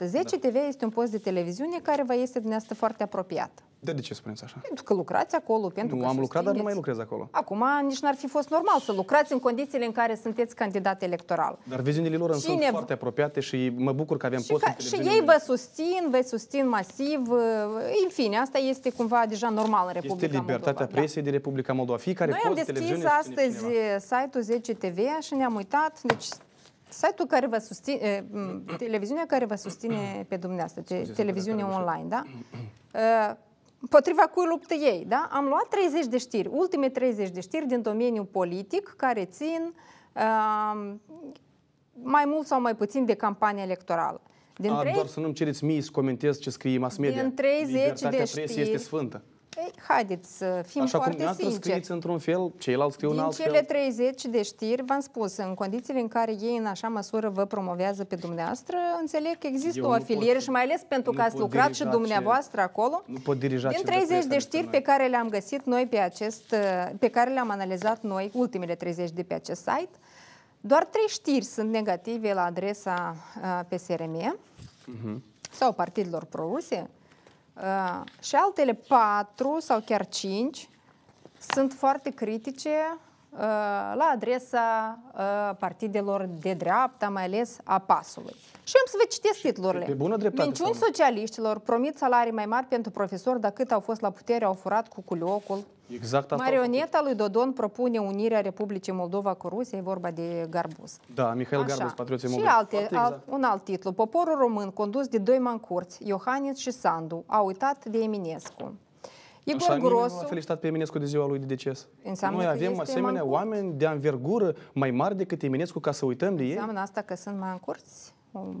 10 TV este un post de televiziune care vă este dumneavoastră foarte apropiat. De ce spuneți așa? Pentru că lucrați acolo, pentru că Nu am lucrat, dar nu mai susțineți. lucrez acolo. Acum nici n-ar fi fost normal să lucrați în condițiile în care sunteți candidat electoral. Dar viziunile lor sunt foarte apropiate și mă bucur că avem post de Și televiziune. ei vă susțin masiv. În fine, asta este cumva deja normal în Republica Este libertatea Moldova. presiei din Republica Moldova. Fiecare Noi am post de deschis televiziune astăzi site-ul 10 TV și ne-am uitat. Deci, site-ul care vă susține, televiziunea care vă susține pe dumneavoastră, televiziune online, da? Potriva cui luptă ei, da? Am luat 30 de știri, ultime 30 de știri din domeniul politic care țin mai mult sau mai puțin de campanie electorală. Doar să nu-mi cereți mie să comentez ce scrie mass media. Din 30 Libertatea de presiei știri este sfântă. Ei, haideți să fim Așa cum foarte dumneavoastră sinceri. scrieți într-un fel, ceilalți scriu în alt Din cele fel. 30 de știri, v-am spus, în condițiile în care ei în așa măsură vă promovează pe dumneavoastră, înțeleg că există o afiliere și mai ales pentru că ați lucrat și dumneavoastră acolo. Nu pot dirija Din 30 de știri pe care le-am găsit noi pe care le-am analizat noi, ultimele 30 de pe acest site, doar 3 știri sunt negative la adresa PSRM sau partidelor pro-ruse. Și altele 4 sau chiar 5 sunt foarte critice la adresa partidelor de dreapta, mai ales a PAS-ului. Și am să vă citesc titlurile. Pe bună dreptate. Minciuni socialiștilor, promit salarii mai mari pentru profesori, dar cât au fost la putere, au furat cu culiocul. Exact asta. Marioneta lui Dodon propune unirea Republicii Moldova cu Rusia, e vorba de Garbuz. Da, Mihail Garbuz, Patrioții Și Moldovei. un alt titlu. Poporul român, condus de doi mancurți, Iohannis și Sandu, a uitat de Eminescu. Igor Așa, nimeni Grosu. nu a felicitat pe Eminescu de ziua lui de deces. Înseamnă Noi că avem este asemenea mancurt. oameni de anvergură mai mari decât Eminescu ca să uităm de ei. Înseamnă asta că sunt mancurți?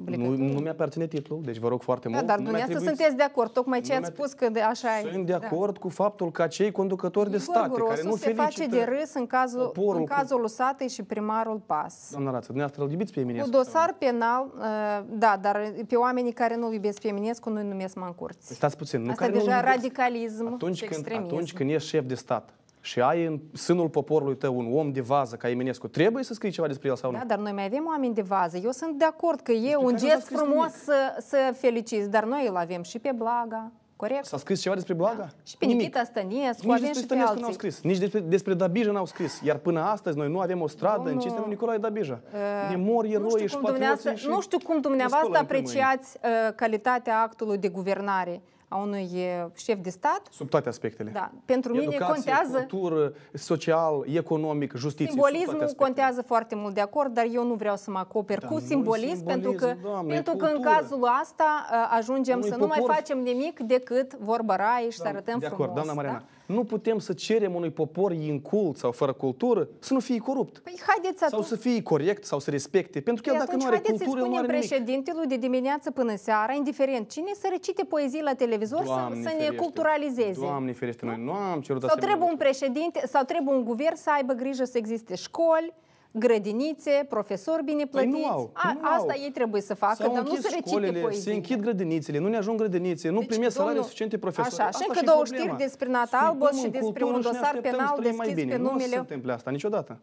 Nu mi-aparține titlul, deci vă rog foarte mult. Dar nu dumneavoastră sunteți de acord, tocmai ce ați spus că așa e. Sunt de acord cu faptul că acei conducători de state care nu se face de râs în cazul lui Satei și primarul PAS. Doamna Rață, dumneavoastră îl iubiți pe Eminescu? Cu dosar penal, da, dar pe oamenii care nu-l iubesc pe Eminescu nu-i numesc mancurți. Stați puțin. Asta deja radicalism și extremism. Atunci când ești șef de stat și ai în sânul poporului tău un om de vază ca Eminescu, trebuie să scrii ceva despre el sau nu? Da, dar noi mai avem oameni de vază. Eu sunt de acord că e un gest frumos să feliciți, dar noi îl avem și pe Blaga, corect? S-a scris ceva despre Blaga? Da. Și pe Nikita Stănescu, Nici avem despre și pe Stănescu n-au alții. scris, nici despre Dabija n-au scris. Iar până astăzi noi nu avem o stradă în cinstea lui Nicolae Dabija. Ne mor eroi și patrioții și... Nu știu cum dumneavoastră apreciați calitatea actului de guvernare a unui șef de stat. Sub toate aspectele. Da. Pentru mine contează... cultură, social, economic, justiție. Simbolismul contează foarte mult, de acord, dar eu nu vreau să mă acoper cu simbolism, pentru că în cazul ăsta ajungem să nu mai facem nimic decât vorbă raie și să arătăm frumos. De acord, doamna Mariana. Nu putem să cerem unui popor incult sau fără cultură să nu fie corupt. Păi haideți sau să fie corect sau să respecte. Pentru că el dacă nu are cultură, nu are nimic. Președintelui de dimineață până seara, indiferent cine, să recite poezii la televizor, să ne culturalizeze. Doamne ferește, noi nu am cerut sau trebuie un președinte, sau trebuie un guvern să aibă grijă să existe școli, grădinițe, profesori bine plătiți. Păi nu au. Asta ei trebuie să facă, dar nu să recite poezii. Se închid grădinițele, nu ne ajung grădinițe, nu primesc salarii suficiente profesori. Așa, și încă două știri despre Nata Albos și despre un dosar penal deschis pe numele... Nu se întâmplă asta niciodată.